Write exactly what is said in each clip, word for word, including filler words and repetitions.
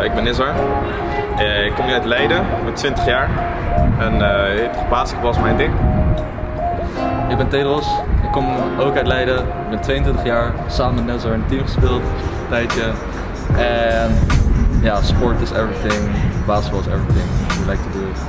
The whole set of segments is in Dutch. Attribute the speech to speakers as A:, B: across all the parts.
A: Uh, ik ben Nizar. Uh, ik kom nu uit Leiden, ik ben twintig jaar. En uh, basketbal is mijn ding.
B: Ik ben Tedros, ik kom ook uit Leiden, ik ben tweeëntwintig jaar, samen met Nizar in een team gespeeld, een tijdje. En ja, sport is everything, basketball is everything, we like to do it.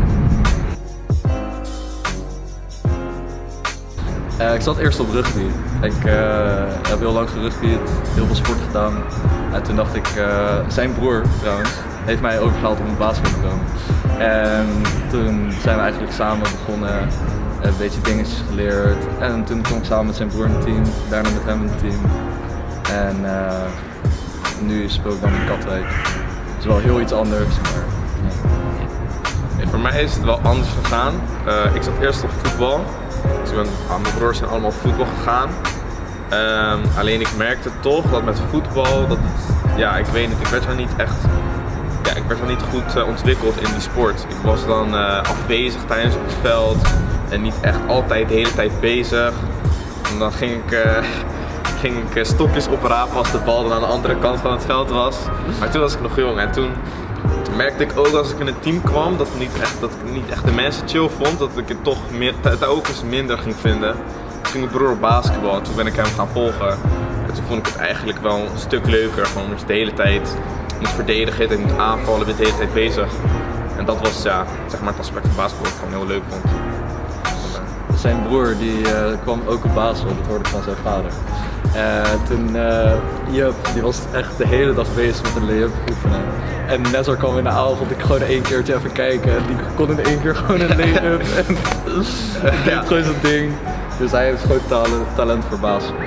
B: Uh, ik zat eerst op rugby. Ik uh, heb heel lang gerugby'd, heel veel sport gedaan. En toen dacht ik, uh, zijn broer trouwens, heeft mij overgehaald om op basketbal te komen. En toen zijn we eigenlijk samen begonnen, een beetje dingetjes geleerd. En toen kwam ik samen met zijn broer in het team, daarna met hem in het team. En uh, nu speel ik dan in Katwijk. Het is wel heel iets anders, maar ja.
A: Ja, voor mij is het wel anders gegaan. Uh, ik zat eerst op voetbal. Dus ik ben, ah, mijn broers zijn allemaal op voetbal gegaan. Um, alleen ik merkte toch dat met voetbal, dat het, ja, ik weet niet, ik werd wel niet echt, ja, ik werd wel niet goed uh, ontwikkeld in die sport. Ik was dan uh, afwezig tijdens op het veld en niet echt altijd de hele tijd bezig. En dan ging ik, uh, ging ik uh, stokjes oprapen als de bal dan aan de andere kant van het veld was. Maar toen was ik nog jong en toen merkte ik ook als ik in een team kwam dat, niet echt, dat ik niet echt de mensen chill vond, dat ik het toch meer, ook eens minder ging vinden. Toen ging mijn broer op basketbal en toen ben ik hem gaan volgen. En toen vond ik het eigenlijk wel een stuk leuker, gewoon omdat je de hele tijd moet verdedigen en moet aanvallen, je bent de hele tijd bezig. En dat was ja, zeg maar het aspect van basketbal dat ik gewoon heel leuk vond.
B: Zijn broer die uh, kwam ook op basketbal, dat hoorde ik van zijn vader. Uh, toen, uh, Jup, die was echt de hele dag bezig met een lay-up oefenen. En Nizar kwam in de avond, ik gewoon één keertje even kijken en die kon in één keer gewoon een lay-up en deed ja. gewoon zijn ding. Dus hij heeft gewoon talent, talent voor basketbal.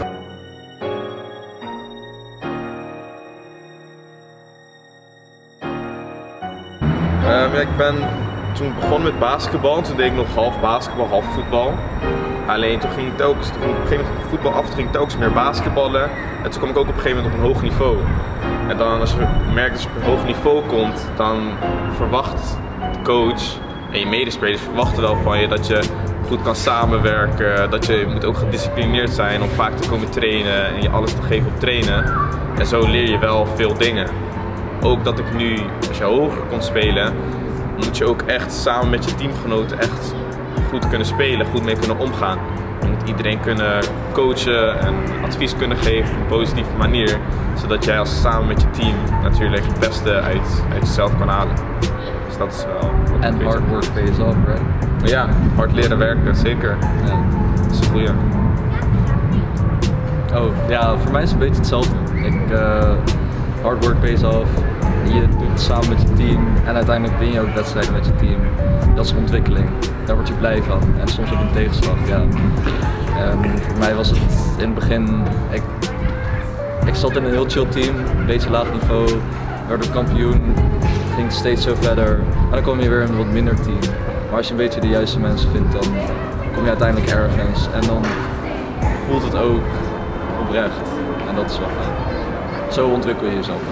A: Um, ja, ik ben toen begonnen met basketbal, toen deed ik nog half basketbal, half voetbal. Alleen toen ging ik telkens, toen ging ik op een gegeven moment voetbal af, toen ging ik telkens meer basketballen. En toen kwam ik ook op een gegeven moment op een hoog niveau. En dan als je merkt dat je op een hoog niveau komt, dan verwacht de coach en je medespelers verwachten wel van je dat je goed kan samenwerken. Dat je moet ook gedisciplineerd zijn om vaak te komen trainen en je alles te geven op trainen. En zo leer je wel veel dingen. Ook dat ik nu, als je hoger kon spelen, moet je ook echt samen met je teamgenoten echt goed kunnen spelen, goed mee kunnen omgaan. Je moet iedereen kunnen coachen en advies kunnen geven op een positieve manier. Zodat jij als samen met je team natuurlijk het beste uit, uit jezelf kan halen. Dus dat is wel...
B: En hard work pays off, right?
A: Ja, hard leren werken, zeker. Ja. Dat is een goeie.
B: Oh, ja, voor mij is het een beetje hetzelfde. Ik, uh, hard work pays off. Je doet het samen met je team en uiteindelijk win je ook wedstrijden met je team. Dat is ontwikkeling, daar word je blij van en soms ook een tegenslag. Ja. En voor mij was het in het begin, ik, ik zat in een heel chill team, een beetje laag niveau, werd ook kampioen, ging steeds zo verder en dan kom je weer in een wat minder team. Maar als je een beetje de juiste mensen vindt, dan kom je uiteindelijk ergens en dan voelt het ook oprecht en dat is wel fijn. Zo ontwikkel je jezelf.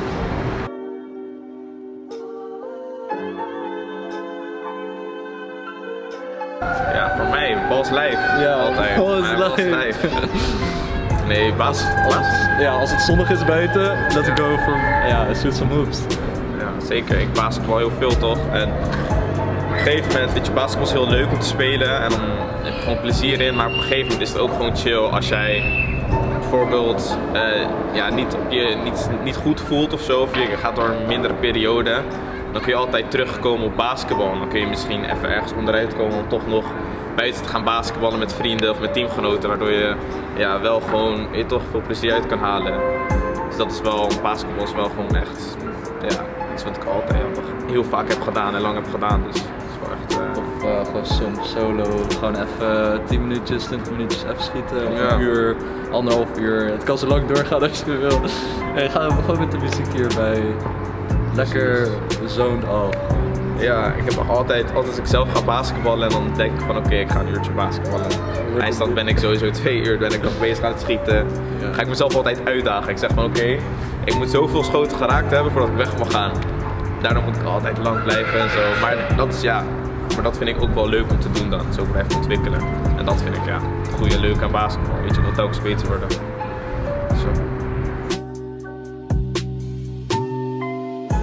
A: Ja, voor mij, bal is lijf.
B: Ja,
A: altijd.
B: Bal is lijf.
A: lijf. Nee, baas.
B: Als, ja, als het zonnig is buiten, let's ja. go for ja, shoot some hoops.
A: Ja, zeker. Ik basketbal heel veel toch. En op een gegeven moment, weet je, basketbal is heel leuk om te spelen en dan heb je gewoon plezier in. Maar op een gegeven moment is het ook gewoon chill als jij bijvoorbeeld uh, ja, niet, je niet, niet goed voelt of zo, of je gaat door een mindere periode. Dan kun je altijd terugkomen op basketbal. Dan kun je misschien even ergens onderuit komen om toch nog buiten te gaan basketballen met vrienden of met teamgenoten. Waardoor je ja, wel gewoon je toch veel plezier uit kan halen. Dus dat is wel, basketbal is wel gewoon echt ja, iets wat ik altijd ja, heel vaak heb gedaan en lang heb gedaan. Dus dat is wel echt, uh...
B: Of uh, gewoon soms solo, gewoon even tien minuutjes, twintig minuutjes even schieten. Of
A: ja.
B: een uur, anderhalf uur. Het kan zo lang doorgaan als je wil. En ga gewoon met de muziek hierbij. Lekker zoned off.
A: Ja, ik heb altijd, altijd als ik zelf ga basketballen en dan denk ik van oké, okay, ik ga een uurtje basketballen. Eindstand ben ik sowieso twee uur ben ik nog bezig aan het schieten. Ja. Ga ik mezelf altijd uitdagen. Ik zeg van oké, okay, ik moet zoveel schoten geraakt hebben voordat ik weg mag gaan. Daarom moet ik altijd lang blijven en zo. Maar dat is ja, maar dat vind ik ook wel leuk om te doen dan. Zo blijven ontwikkelen. En dat vind ik ja, het goede leuk aan basketbal. Weet je, dat telkens beter worden. Zo.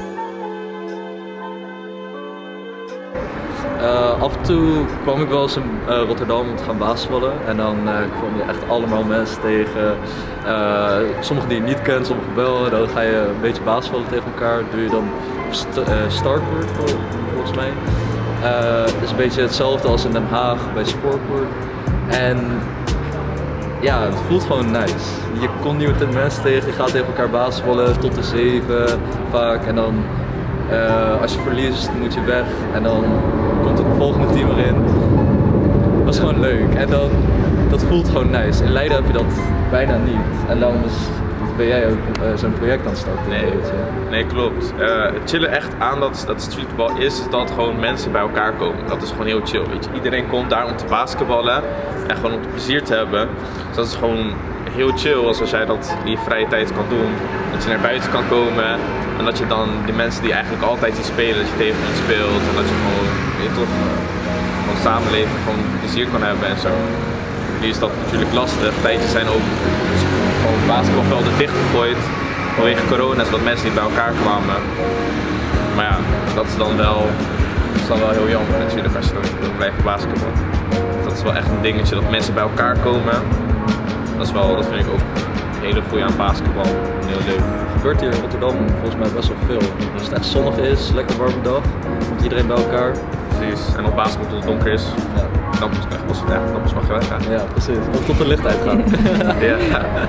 B: af en toe kwam ik wel eens in uh, Rotterdam om te gaan basketballen. En dan uh, kwam je echt allemaal mensen tegen. Uh, sommigen die je niet kent, sommigen wel. Dan ga je een beetje basketballen tegen elkaar. Doe je dan op st uh, Startcourt volgens mij. Uh, het is een beetje hetzelfde als in Den Haag bij Sportcourt. En ja, het voelt gewoon nice. Je komt niet met de mensen tegen, je gaat tegen elkaar basketballen tot de zeven vaak. En dan uh, als je verliest moet je weg en dan komt het volgende team erin. Dat is gewoon leuk en dan, dat voelt gewoon nice. In Leiden heb je dat bijna niet en daarom is, ben jij ook uh, zo'n project aan het starten.
A: Nee, nee klopt. Uh, het chillen echt aan dat, dat streetball is, is dat gewoon mensen bij elkaar komen. Dat is gewoon heel chill, weet je. Iedereen komt daar om te basketballen en gewoon om plezier te hebben. Dus dat is gewoon heel chill als, als jij dat in je vrije tijd kan doen. Dat je naar buiten kan komen en dat je dan die mensen die eigenlijk altijd die spelen, dat je tegen hen speelt. En dat je gewoon, weet je toch, gewoon samenleven, gewoon plezier kan hebben en zo. Nu is dat natuurlijk lastig. Tijdjes zijn ook gewoon basketbalvelden dichtgegooid vanwege corona, zodat mensen niet bij elkaar kwamen. Maar ja, dat is dan wel, dat is dan wel heel jammer natuurlijk als je dan niet wil blijven basketballen. Dat is wel echt een dingetje dat mensen bij elkaar komen. Dat is wel, dat vind ik ook een hele goede aan basketbal. Heel leuk.
B: Er gebeurt hier in Rotterdam volgens mij best wel veel. Als het echt zonnig is, lekker warme dag, komt iedereen bij elkaar.
A: Precies. En op basketbal tot het donker is. Ja. Dan moet ik echt ja, dan mag je weggaan.
B: Ja, precies. Of tot de licht uitgaan.
A: Ja.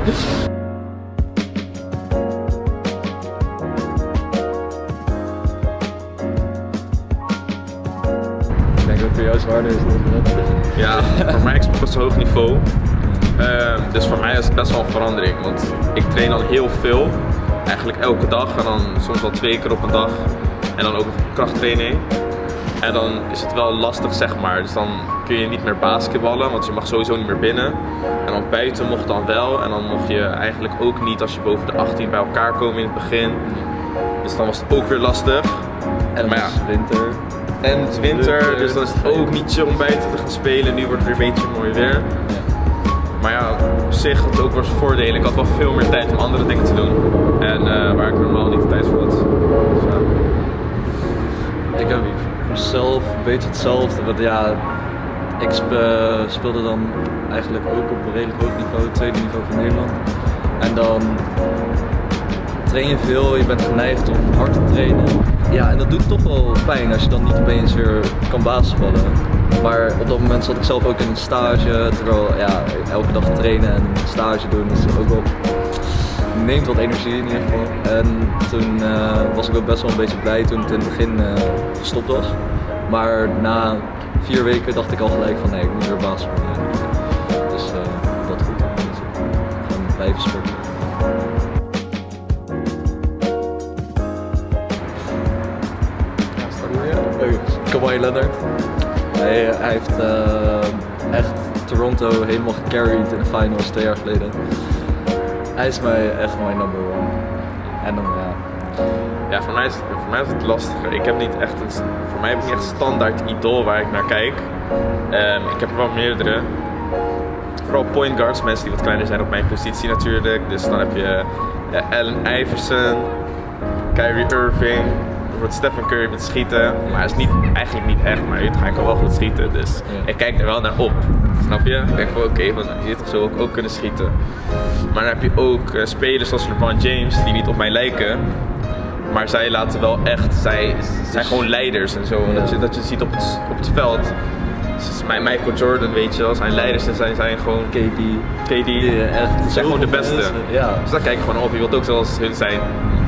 B: Ik denk dat het voor jou zwaarder is dan dat.
A: Ja, voor mij is het best een hoog niveau. Uh, dus voor mij is het best wel een verandering. Want ik train al heel veel. Eigenlijk elke dag en dan soms wel twee keer op een dag. En dan ook nog krachttraining. En dan is het wel lastig, zeg maar. Dus dan kun je niet meer basketballen, want je mag sowieso niet meer binnen. En dan buiten mocht dan wel. En dan mocht je eigenlijk ook niet als je boven de achttien bij elkaar komen in het begin. Dus dan was het ook weer lastig.
B: En maar ja, het is winter.
A: En het is winter, dus dan is het ook niet chill om buiten te gaan spelen. Nu wordt het weer een beetje mooi weer. Maar ja, op zich had het ook wel zijn voordelen. Ik had wel veel meer tijd om andere dingen te doen. En uh, waar ik normaal niet de tijd voor had. Dus, ja.
B: Ik heb zelf een beetje hetzelfde, want ja, ik speelde dan eigenlijk ook op een redelijk hoog niveau, tweede niveau van Nederland. En dan train je veel, je bent geneigd om hard te trainen. Ja, en dat doet toch wel pijn als je dan niet opeens weer kan basketballen. Maar op dat moment zat ik zelf ook in een stage, terwijl ja, elke dag trainen en stage doen is ook wel, neemt wat energie in ieder geval. En toen uh, was ik ook best wel een beetje blij toen het in het begin uh, gestopt was. Maar na vier weken dacht ik al gelijk van nee, ik moet weer basketballen. Dus uh, dat goed. Dus gewoon blijven sporten. Kawhi Leonard. Hij, hij heeft uh, echt Toronto helemaal gecarried in de finals twee jaar geleden. Hij is mij echt mijn number one. En dan ja.
A: Ja, voor mij, is, voor mij is het lastiger. Ik heb niet echt een, voor mij heb ik niet echt een standaard idool waar ik naar kijk. Um, ik heb er wel meerdere. Vooral point guards, mensen die wat kleiner zijn op mijn positie natuurlijk. Dus dan heb je ja, Allen Iverson, Kyrie Irving. Bijvoorbeeld Stephen Curry met schieten, maar hij is niet, eigenlijk niet echt, maar hij kan wel goed schieten, dus ja. Ik kijk er wel naar op, snap je? Ik denk van oké, okay, je toch zo ook, ook kunnen schieten. Maar dan heb je ook uh, spelers zoals LeBron James, die niet op mij lijken, maar zij laten wel echt, zij zijn gewoon leiders en zo, ja. dat, je, dat je ziet op het, op het veld. Dus Michael Jordan, weet je wel, zijn leiders en zijn, zijn gewoon
B: K D,
A: K D, die echt, zijn gewoon de beste. Mensen,
B: ja.
A: Dus daar kijk ik gewoon op, je wilt ook zoals hun zijn.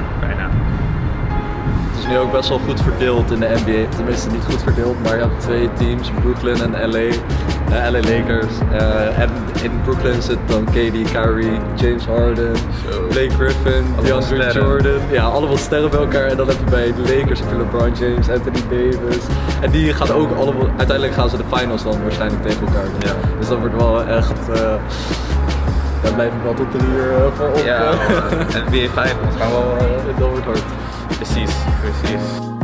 B: Het is nu ook best wel goed verdeeld in de N B A, tenminste niet goed verdeeld, maar je hebt twee teams, Brooklyn en L A, uh, L A Lakers. Uh, en in Brooklyn zit dan K D, Kyrie, James Harden, so. Blake Griffin, DeAndre Jordan. Ja, allemaal sterren bij elkaar. En dan heb je bij de Lakers heb je LeBron James, Anthony Davis. En die gaan ook allemaal, uiteindelijk gaan ze de finals dan waarschijnlijk tegen elkaar doen. Ja. Dus dat wordt wel echt, uh, daar blijf ik wel tot drie uur uh, voor op.
A: Ja, N B A finals gaan wel, uh,
B: dat wordt hard.
A: Precies, precies.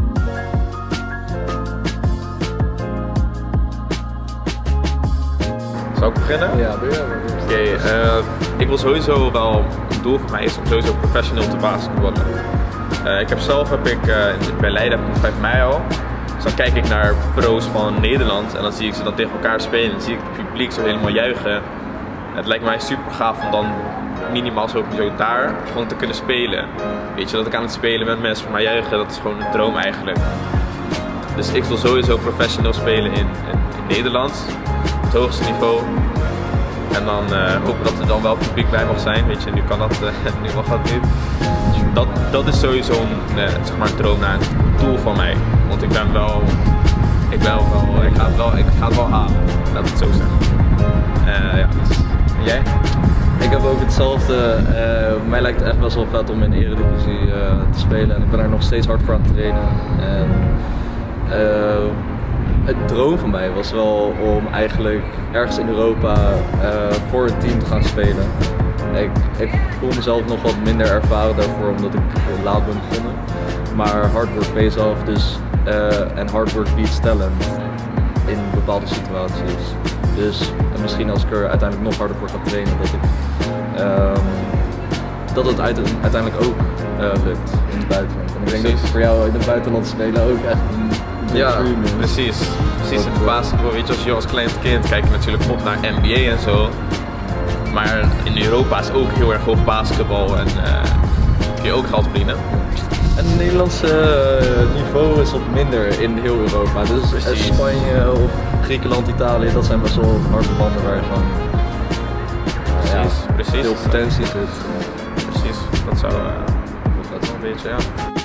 A: Zal ik beginnen?
B: Ja, doe je.
A: Oké, okay, uh, ik wil sowieso wel, een doel voor mij is om sowieso professioneel te basketballen. Uh, ik heb zelf, heb ik, uh, bij Leiden heb ik vijf mei al. Dus dan kijk ik naar pro's van Nederland en dan zie ik ze dan tegen elkaar spelen. En zie ik het publiek zo helemaal juichen. Het lijkt mij super gaaf om dan minimaal zo daar gewoon te kunnen spelen. Weet je, dat ik aan het spelen met mensen voor mij juichen, dat is gewoon een droom eigenlijk. Dus ik wil sowieso professioneel spelen in, in, in Nederland, op het hoogste niveau. En dan uh, hopen dat er dan wel publiek bij mag zijn, weet je, nu kan dat, uh, nu mag dat niet. Dat, dat is sowieso een, uh, zeg maar een droom naar een doel van mij. Want ik ben wel, ik ben wel, ik ga het wel, ik ga het wel halen, laat ik het zo zeggen. Uh, ja, dus, en jij?
B: Ik heb ook hetzelfde. Uh, mij lijkt het echt best wel vet om in de Eredivisie uh, te spelen en ik ben er nog steeds hard voor aan het trainen. En, uh, het droom van mij was wel om eigenlijk ergens in Europa uh, voor een team te gaan spelen. Ik, ik voel mezelf nog wat minder ervaren daarvoor omdat ik laat ben begonnen. Maar hard work pays off, dus, uh, en hard work beats talent in bepaalde situaties. Dus en misschien als ik er uiteindelijk nog harder voor ga trainen, dat, ik, um, dat het uiteindelijk ook uh, lukt in het buitenland. En ik denk dat voor jou in het buitenland spelen ook echt een
A: ja, dream is. Precies. Precies in de basketbal, weet je, als je als klein kind kijk je natuurlijk op naar N B A en zo. Maar in Europa is ook heel erg hoog basketbal en uh, kun je ook geld verdienen.
B: En het Nederlandse uh, niveau is wat minder in heel Europa. Dus Precies. Spanje of Griekenland, Italië, dat zijn best wel harde landen waar gewoon
A: Precies.
B: Ja,
A: Precies.
B: veel potentie zit.
A: Precies, dat zou uh, dat zou een beetje, ja.